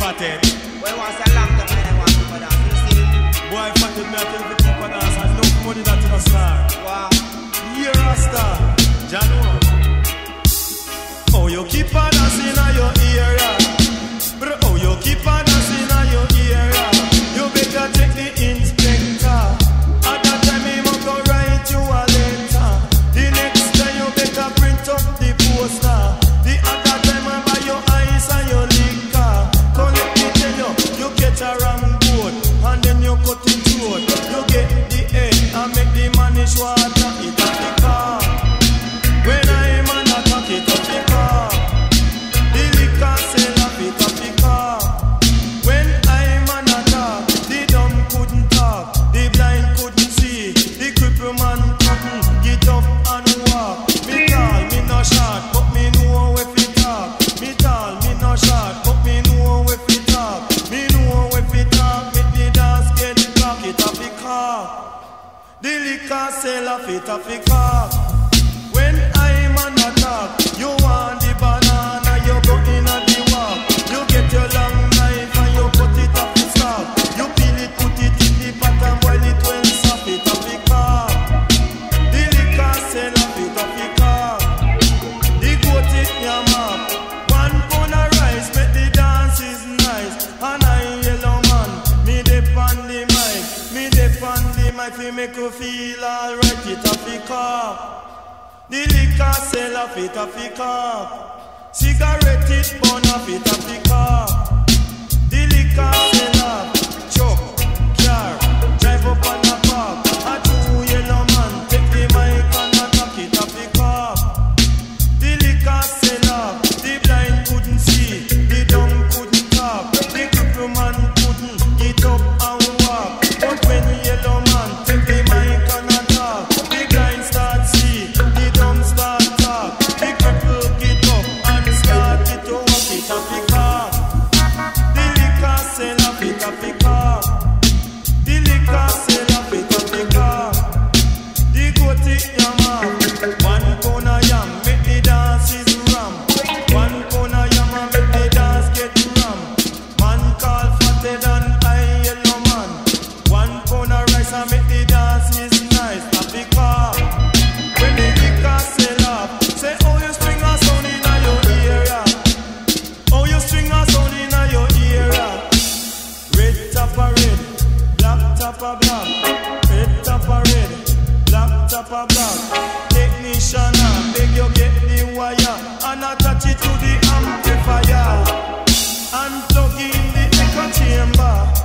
Fathead. Well, once I lock them, I want to put on. You see? Boy, Fathead, me I tell you to keep on dance. And no money that in a star. Wow. You're a star. Jano. Oh, you keep on dancing in your ear, yeah. Oh, you keep on dancing in your ear, yeah. You better take the inspector. At that time, he must go write you a letter. The next time, you better print up the poster. The other time, I buy your ice and your liquor. Come let me tell you, you get a ram boat, and then you cut it throat. You get the head and make the manish water. It up the car. When I'm on attack, it up the car. The liquor sell up, it up the car. When I'm on attack, the dumb couldn't talk, the blind couldn't see, the cripple man couldn't get up and walk. Me tall, me no short, but me know if it talk. Me tall, me no short, but me know if it talk. Me know if it talk, make the dance get clock, it up the car. The liquor sell up, it up the car. When I'm on attack, you want the banana, you go in at the walk. You get your long knife and you put it up the stock. You peel it, put it in the pot and boil it well soft, it up the car. The liquor sell up, it up the car. The goat it yam up. 1 pound of rice, make the dance is nice. And I yellow man, me dip on the mic. Me dip on the mic, fi make you feel alright, it up the car. The liquor sell off it off the car. Cigarette it burn off it off the car. The liquor sell off. Truck, car, drive up on the park. A 2 yellow man take the mic and attack it off the car. The liquor sell off. The blind couldn't see, the dumb couldn't talk, the cripple man couldn't get up and walk. But when yellow man take the mic and attack, the blind start see, the dumb start talk, the cripple get up and start it to walk it off the car. The liquor sell off it off the car. The liquor sell off it off the car. The goat it yam up. 1 pound of yam make the dance is ram. 1 pound of yam and make the dance get ram. Man call Fathead and I yellow man. 1 pound of rice and make the dance is nice. Off the car. When the liquor sell off, say oh you string a sound in your ear, yeah. Oh you string a sound in your ear, yeah. Red top a red, black top a black. Red top a red, black top a black. Technician, beg you get the wire and attach it to the amplifier and plug in the echo chamber.